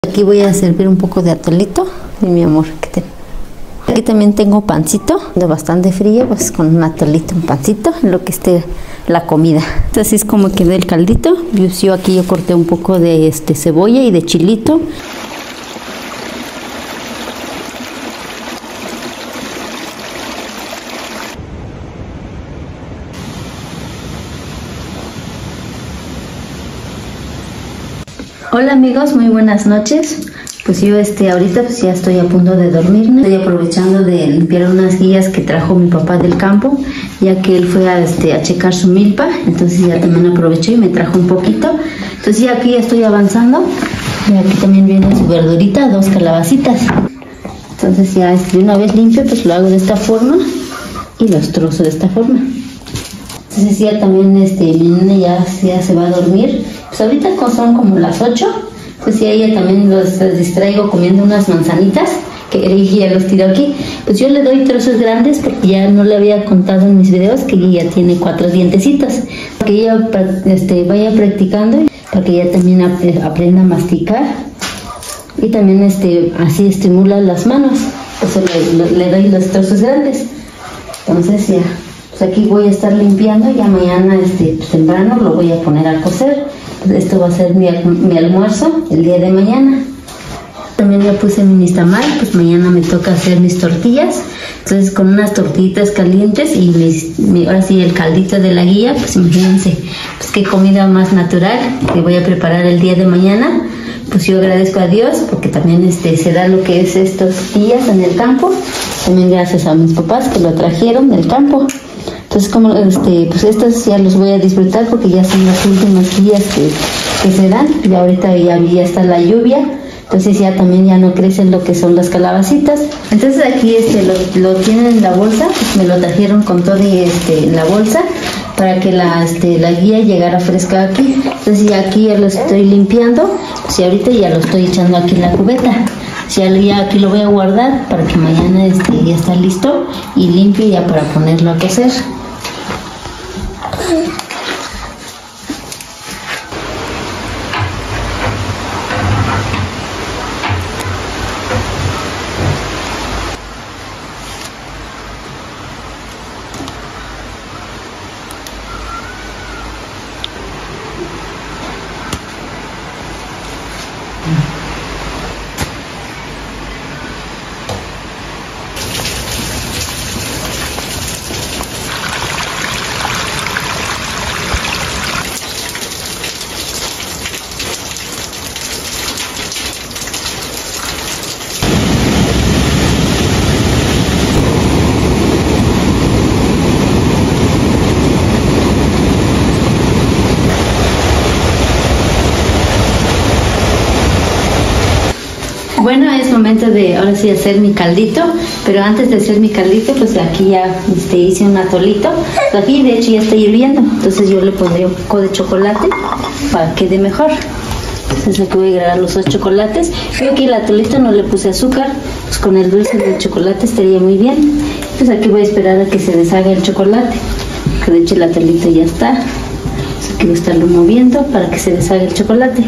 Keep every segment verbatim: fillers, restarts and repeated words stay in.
Aquí voy a servir un poco de atolito y mi amor, que te... Aquí también tengo pancito de bastante frío, pues con un atolito, un pancito, en lo que esté la comida. Así es como quedó el caldito. Yo aquí yo corté un poco de este cebolla y de chilito. Hola amigos, muy buenas noches. Pues yo este ahorita pues ya estoy a punto de dormirme. Estoy aprovechando de limpiar unas guías que trajo mi papá del campo, ya que él fue a, este, a checar su milpa. Entonces ya también aproveché y me trajo un poquito. Entonces ya aquí ya estoy avanzando. Y aquí también viene su verdurita, dos calabacitas. Entonces ya de una vez limpio, pues lo hago de esta forma y los trozo de esta forma. Entonces ya también este, mi nena ya, ya se va a dormir. Pues ahorita son como las ocho. Pues ya ella también los distraigo comiendo unas manzanitas que ella los tiró aquí. Pues yo le doy trozos grandes porque ya no le había contado en mis videos que ella tiene cuatro dientecitos. Para que ella este, vaya practicando, para que ella también ap aprenda a masticar. Y también este, así estimula las manos. Pues le, le, le doy los trozos grandes. Entonces ya, pues aquí voy a estar limpiando. Ya mañana este, pues temprano lo voy a poner a cocer. Esto va a ser mi, mi almuerzo el día de mañana. También ya puse mi nixtamal, pues mañana me toca hacer mis tortillas. Entonces con unas tortillitas calientes y mis, mi, ahora sí el caldito de la guía, pues imagínense, pues qué comida más natural que voy a preparar el día de mañana. Pues yo agradezco a Dios porque también este, se da lo que es estos días en el campo. También gracias a mis papás que lo trajeron del campo. Entonces, como este, pues estos ya los voy a disfrutar porque ya son los últimos días que, que se dan. Y ahorita ya, ya está la lluvia, entonces ya también ya no crecen lo que son las calabacitas. Entonces aquí este, lo, lo tienen en la bolsa, pues me lo trajeron con todo y este, en la bolsa para que la, este, la guía llegara fresca aquí. Entonces ya aquí ya lo estoy limpiando, pues y ahorita ya lo estoy echando aquí en la cubeta. Ya, ya aquí lo voy a guardar para que mañana este, ya está listo y limpio ya para ponerlo a cocer. Bueno, es momento de ahora sí hacer mi caldito, pero antes de hacer mi caldito, pues aquí ya este, hice un atolito. Aquí de hecho ya está hirviendo, entonces yo le pondré un poco de chocolate para que quede mejor. Entonces aquí voy a agregar los dos chocolates. Yo aquí el atolito no le puse azúcar, pues con el dulce del chocolate estaría muy bien. Entonces aquí voy a esperar a que se deshaga el chocolate, que de hecho el atolito ya está. Entonces aquí voy a estarlo moviendo para que se deshaga el chocolate.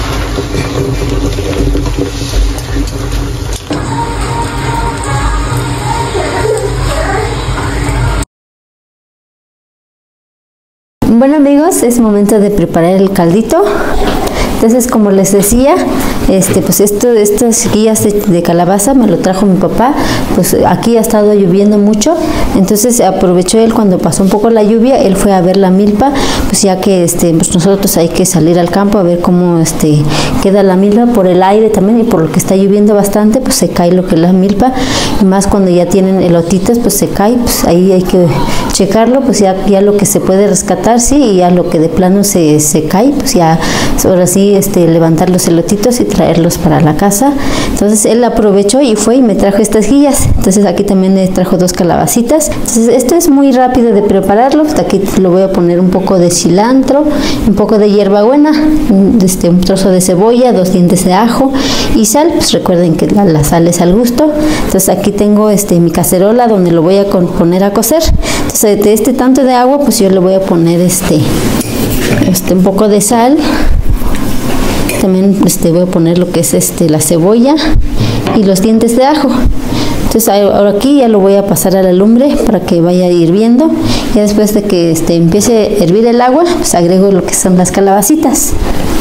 Bueno amigos, es momento de preparar el caldito. Entonces, como les decía, este, pues esto, estas guías de, de calabaza me lo trajo mi papá. Pues aquí ha estado lloviendo mucho, entonces aprovechó él cuando pasó un poco la lluvia, él fue a ver la milpa, pues ya que este, pues nosotros hay que salir al campo a ver cómo este, queda la milpa por el aire también y por lo que está lloviendo bastante, pues se cae lo que es la milpa, y más cuando ya tienen elotitos, pues se cae, pues ahí hay que checarlo, pues ya, ya lo que se puede rescatar, sí, y ya lo que de plano se, se cae, pues ya ahora sí Este, levantar los elotitos y traerlos para la casa. Entonces él aprovechó y fue y me trajo estas guías. Entonces aquí también le trajo dos calabacitas. Entonces esto es muy rápido de prepararlo. Aquí lo voy a poner un poco de cilantro, un poco de hierbabuena, este, un trozo de cebolla, dos dientes de ajo y sal. Pues recuerden que la, la sal es al gusto. Entonces aquí tengo este, mi cacerola donde lo voy a poner a cocer. Entonces de este tanto de agua pues yo le voy a poner este, este un poco de sal. también este, voy a poner lo que es este, la cebolla y los dientes de ajo. Entonces ahora aquí ya lo voy a pasar a la lumbre para que vaya hirviendo. Ya después de que este, empiece a hervir el agua, pues agrego lo que son las calabacitas.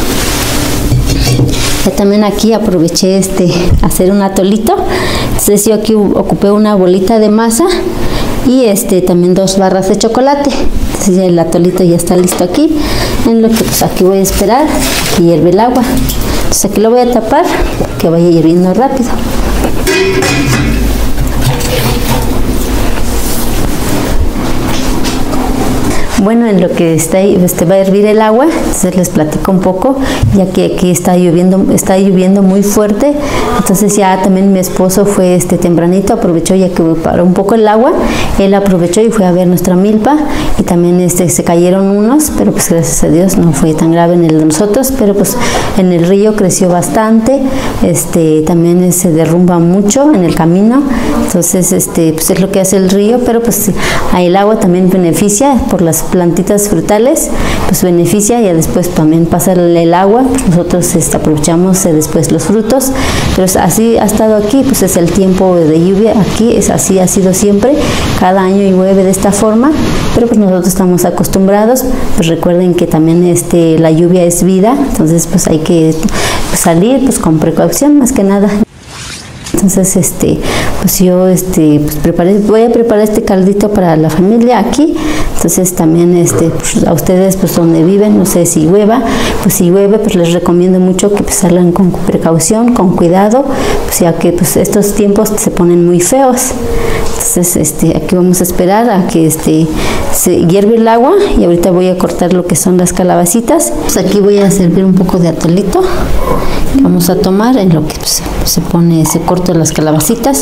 Ya también aquí aproveché este hacer un atolito. Entonces yo aquí ocupé una bolita de masa y este también dos barras de chocolate. Entonces ya el atolito ya está listo aquí. En lo que pues aquí voy a esperar que hierve el agua. Entonces aquí lo voy a tapar para que vaya hirviendo rápido. Bueno, en lo que está este, va a hervir el agua, entonces les platico un poco, ya que aquí está lloviendo, está lloviendo muy fuerte. Entonces ya también mi esposo fue este tempranito, aprovechó ya que paró un poco el agua, él aprovechó y fue a ver nuestra milpa, y también este, se cayeron unos, pero pues gracias a Dios no fue tan grave en el de nosotros, pero pues en el río creció bastante, este también se derrumba mucho en el camino. Entonces este pues es lo que hace el río, pero pues el agua también beneficia por las plantitas frutales, pues beneficia, y después también pasa el agua, pues nosotros este, aprovechamos eh, después los frutos. Pero así ha estado aquí, pues es el tiempo de lluvia, aquí es así, ha sido siempre, cada año llueve de esta forma, pero pues nosotros estamos acostumbrados. Pues recuerden que también este la lluvia es vida, entonces pues hay que pues, salir pues con precaución más que nada. Entonces este pues yo este pues preparé, voy a preparar este caldito para la familia aquí. Entonces también este pues, a ustedes pues donde viven, no sé si llueva, pues si llueve pues les recomiendo mucho que pues salgan con precaución, con cuidado, pues ya que pues estos tiempos se ponen muy feos. Entonces este aquí vamos a esperar a que este se hierve el agua, y ahorita voy a cortar lo que son las calabacitas. Pues aquí voy a servir un poco de atolito. Vamos a tomar en lo que pues, se pone, se cortan las calabacitas.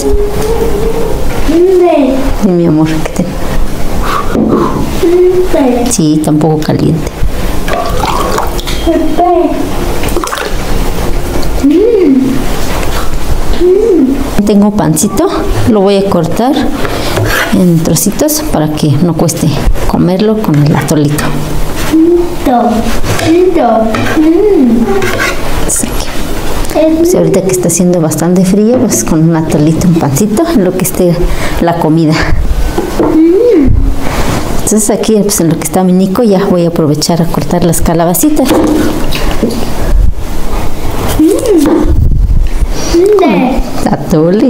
Y mi amor, ¿qué te... Sí, tampoco caliente. Tengo pancito, lo voy a cortar en trocitos para que no cueste comerlo con el atolito. Pues ahorita que está haciendo bastante frío, pues con un atolito, un pancito, en lo que esté la comida. Entonces aquí pues en lo que está mi Nico ya voy a aprovechar a cortar las calabacitas. Atole.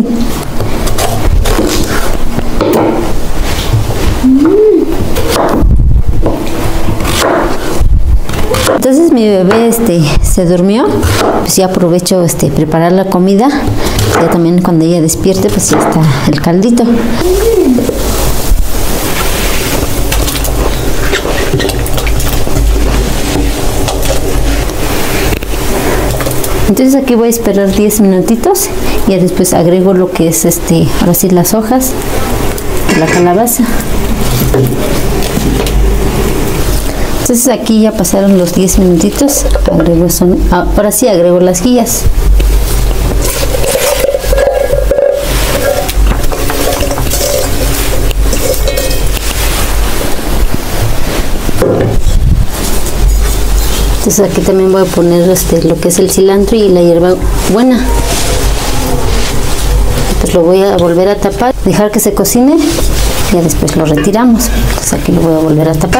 Entonces mi bebé este se durmió, pues ya aprovecho este preparar la comida. Ya también cuando ella despierte pues ya está el caldito. Entonces aquí voy a esperar diez minutitos y ya después agrego lo que es este, ahora sí las hojas de la calabaza. Entonces aquí ya pasaron los diez minutitos, agrego son, ahora sí agrego las guías. Entonces aquí también voy a poner este, lo que es el cilantro y la hierba buena. Pues lo voy a volver a tapar, dejar que se cocine y ya después lo retiramos. Entonces aquí lo voy a volver a tapar.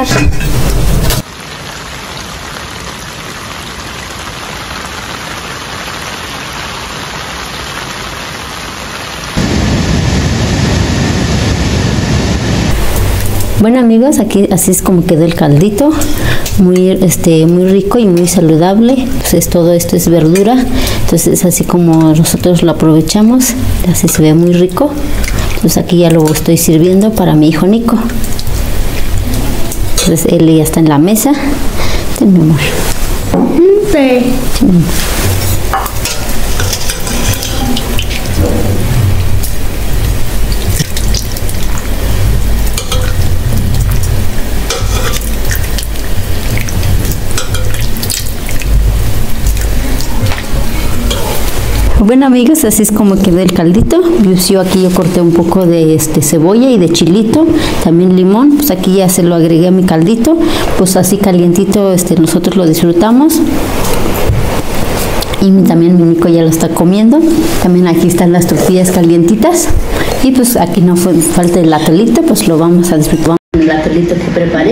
Bueno amigos, aquí así es como quedó el caldito, muy este muy rico y muy saludable. Entonces todo esto es verdura, entonces así como nosotros lo aprovechamos, así se ve muy rico. Entonces aquí ya lo estoy sirviendo para mi hijo Nico. Entonces él ya está en la mesa. Ten, mi amor. Sí. Bueno amigos, así es como quedó el caldito. Yo aquí yo corté un poco de este cebolla y de chilito, también limón. Pues aquí ya se lo agregué a mi caldito, pues así calientito este nosotros lo disfrutamos. y también mi Nico ya lo está comiendo. También aquí están las tortillas calientitas y pues aquí no fue, falta el atolito, pues lo vamos a disfrutar. El atolito que preparé.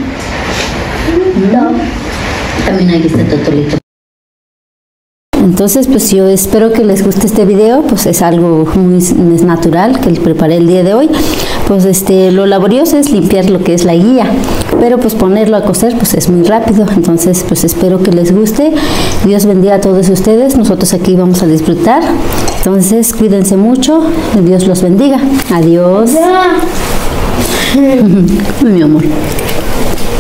No. También aquí está el atolito. Entonces pues yo espero que les guste este video, pues es algo muy es natural que les preparé el día de hoy. Pues este lo laborioso es limpiar lo que es la guía, pero pues ponerlo a cocer pues es muy rápido. Entonces pues espero que les guste. Dios bendiga a todos ustedes, nosotros aquí vamos a disfrutar. Entonces cuídense mucho, Dios los bendiga. Adiós. Mi amor.